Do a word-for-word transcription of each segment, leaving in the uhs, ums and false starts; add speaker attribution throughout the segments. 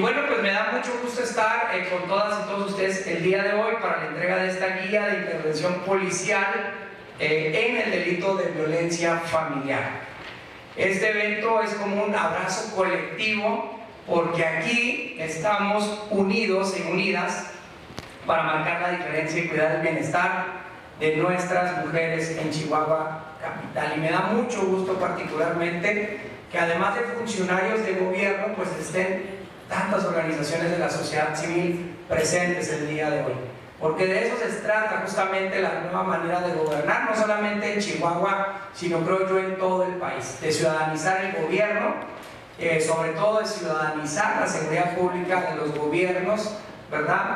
Speaker 1: Bueno, pues me da mucho gusto estar eh, con todas y todos ustedes el día de hoy para la entrega de esta guía de intervención policial eh, en el delito de violencia familiar. Este evento es como un abrazo colectivo porque aquí estamos unidos y unidas para marcar la diferencia y cuidar el bienestar de nuestras mujeres en Chihuahua capital. Y me da mucho gusto particularmente que además de funcionarios de gobierno pues estén tantas organizaciones de la sociedad civil presentes el día de hoy, porque de eso se trata justamente la nueva manera de gobernar, no solamente en Chihuahua, sino creo yo en todo el país, de ciudadanizar el gobierno, eh, sobre todo de ciudadanizar la seguridad pública de los gobiernos, ¿verdad?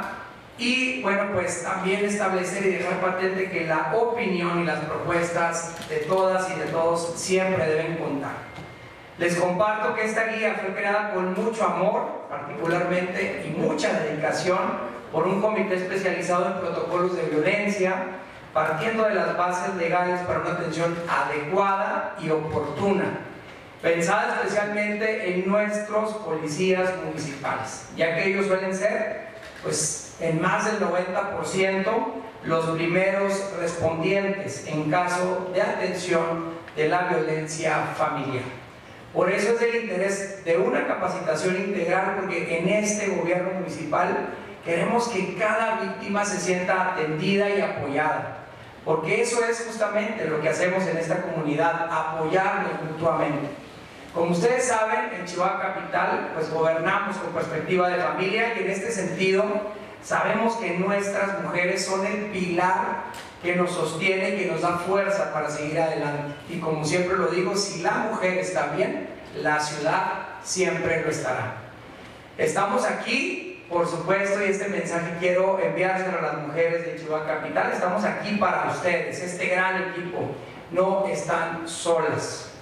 Speaker 1: Y bueno, pues también establecer y dejar patente que la opinión y las propuestas de todas y de todos siempre deben contar. Les comparto que esta guía fue creada con mucho amor, particularmente, y mucha dedicación por un comité especializado en protocolos de violencia, partiendo de las bases legales para una atención adecuada y oportuna, pensada especialmente en nuestros policías municipales, ya que ellos suelen ser, pues, en más del noventa por ciento los primeros respondientes en caso de atención de la violencia familiar. Por eso es el interés de una capacitación integral, porque en este gobierno municipal queremos que cada víctima se sienta atendida y apoyada, porque eso es justamente lo que hacemos en esta comunidad, apoyarnos mutuamente. Como ustedes saben, en Chihuahua capital pues gobernamos con perspectiva de familia, y en este sentido sabemos que nuestras mujeres son el pilar que nos sostiene y que nos da fuerza para seguir adelante. Y como siempre lo digo, si la mujer está bien, la ciudad siempre lo estará. Estamos aquí, por supuesto, y este mensaje quiero enviárselo a las mujeres de Chihuahua capital. Estamos aquí para ustedes, este gran equipo. No están solas.